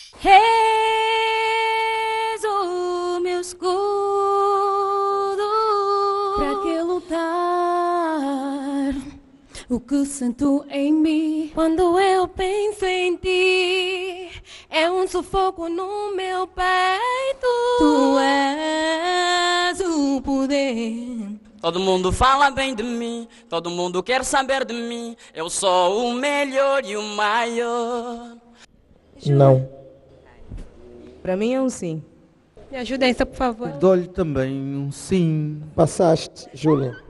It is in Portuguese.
És o meu escudo. Pra que lutar? O que sinto em mim quando eu penso em ti é um sufoco no meu peito. Tu és o poder. Todo mundo fala bem de mim, todo mundo quer saber de mim. Eu sou o melhor e o maior. Não. Para mim é um sim. Me ajuda essa, por favor. Dou-lhe também um sim. Passaste, Júlia.